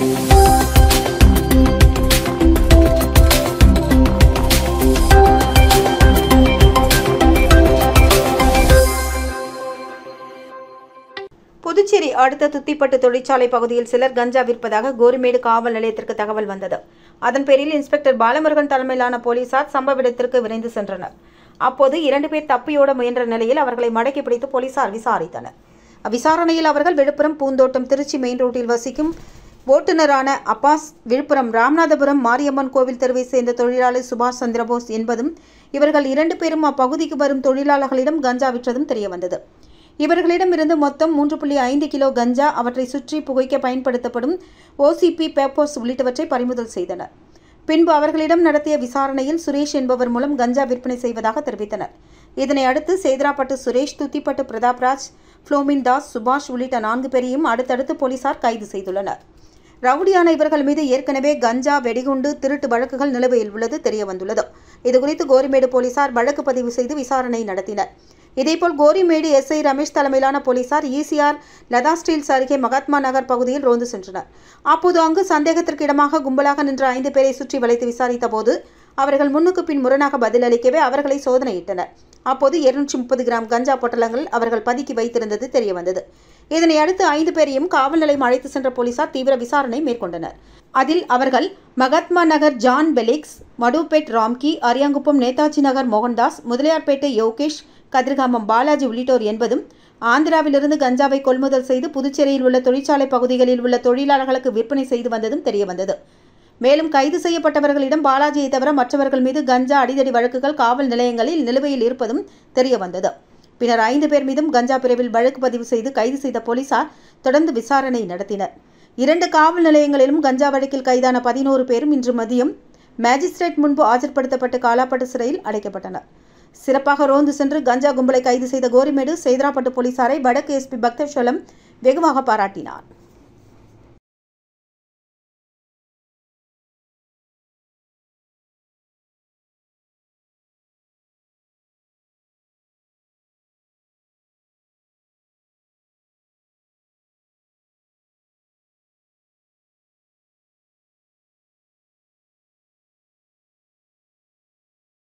புதுச்சேரி அடுத்த துத்திப்பட்டு தொழிற்சாலை பகுதியில் சிலர் கஞ்சா விற்பதாக கோரிமேடு காவல் நிலையத்திற்கு தகவல் வந்தது. அதன் பேரில் இன்ஸ்பெக்டர் பாலமுருகன் தலைமையிலான போலீசார் சம்பவ இடத்திற்கு விரைந்து சென்றனர். அப்போது 2 பேர் தப்பியோட முயன்ற நிலையில் அவர்களை மடக்கி பிடித்து போலீசார் விசாரித்தனர். விசாரணையில் அவர்கள் விழுப்புரம் பூந்தோட்டம் திருச்சி மெயின் ரோட்டில் வசிக்கும் ஓட்டுநரான அப்பாஸ், விழுப்புரம் ராமநாதபுரம் மாரியம்மன் கோவில் தெருவை சேர்ந்த தொழிலாளர் சுபாஷ் சந்திரபோஸ் என்பதும் இவர்கள் 2 பேரும் அப்பகுதிக்கு வரும் தொழிலாளர்களிடம் கஞ்சா விற்றதும் தெரியவந்தது. இவர்களிடமிருந்து மொத்தம் 3.5 கிலோ கஞ்சா, அவற்றை சுற்றி புகைக்க பயன்படுத்தப்படும் ஓசிபி பேப்பர்ஸ் உள்ளிட்டவற்றை பறிமுதல் செய்தனர். பின்பு அவர்களிடம் நடத்திய விசாரணையில் சுரேஷ் என்பவர் மூலம் கஞ்சா விற்பனை செய்வதாக தெரிவித்தனர். இதனை அடுத்து சேதராப்பட்டு சுரேஷ், துத்திப்பட்டு பிரதாப்ராஜ், புளோமின் தாஸ், சுபாஷ் உள்ளிட்ட 4 பேரையும் அடுத்தடுத்து போலீசார் கைது செய்துள்ளனர். ரவுடியான இவர்கள் மீது ஏற்கனவே கஞ்சா, வெடிகுண்டு, திருட்டு வழக்குகள் நிலுவையில் உள்ளது தெரியவந்துள்ளது. இதுகுறித்து கோரிமேடு போலீசார் வழக்கு பதிவு செய்து விசாரணை நடத்தினர். இதேபோல் கோரிமேடு எஸ்ஐ ரமேஷ் தலைமையிலான போலீசார் ECR லதா ஸ்டீல்ஸ் அருகே மகாத்மா நகர் பகுதியில் ரோந்து சென்றனர். அப்போது அங்கு சந்தேகத்திற்கு இடமாக கும்பலாக நின்ற 5 பேரை சுற்றி வளைத்து விசாரித்த போது அவர்கள் முன்னுக்கு பின் முரணாக பதிலளிக்கவே அவர்களை சோதனையிட்டனர். அப்போது 230 கிராம் கஞ்சா பொட்டலங்கள் அவர்கள் பதுக்கி வைத்திருந்தது தெரியவந்தது. இதனை அடுத்து 5 பேரையும் காவல் நிலையம் அழைத்து சென்ற போலீசார் தீவிர விசாரணை மேற்கொண்டனர். அதில் அவர்கள் மகாத்மா நகர் ஜான் பெலிக்ஸ், மடுப்பேட் ராம்கி, அரியாங்குப்பம் நேதாஜி நகர் மோகன்தாஸ், முதலியார்பேட்டை யோகேஷ், கதிர்காமம் பாலாஜி உள்ளிட்டோர் என்பதும் ஆந்திராவிலிருந்து கஞ்சாவை கொள்முதல் செய்து புதுச்சேரியில் உள்ள தொழிற்சாலை பகுதிகளில் உள்ள தொழிலாளர்களுக்கு விற்பனை செய்து வந்ததும் தெரியவந்தது. மேலும் கைது செய்யப்பட்டவர்களிடம் பாலாஜியை தவிர மற்றவர்கள் மீது கஞ்சா அடிதடி வழக்குகள் காவல் நிலையங்களில் நிலுவையில் இருப்பதும் தெரியவந்தது. பின்னர் 5 பேர் மீதும் கஞ்சா பிரிவில் வழக்கு பதிவு செய்து கைது செய்த போலீசார் தொடர்ந்து விசாரணை நடத்தினர். 2 காவல் நிலையங்களிலும் கஞ்சா வழக்கில் கைதான 11 பேரும் இன்று மதியம் மேஜிஸ்ட்ரேட் முன்பு ஆஜர்படுத்தப்பட்டு காலாப்பட்டு சிறையில் அடைக்கப்பட்டனர். சிறப்பாக ரோந்து சென்று கஞ்சா கும்பலை கைது செய்த கோரிமேடு சேதராப்பட்டு போலீசாரை வடக்கு SP பக்தேஸ்வரம் வெகுவாக பாராட்டினார்.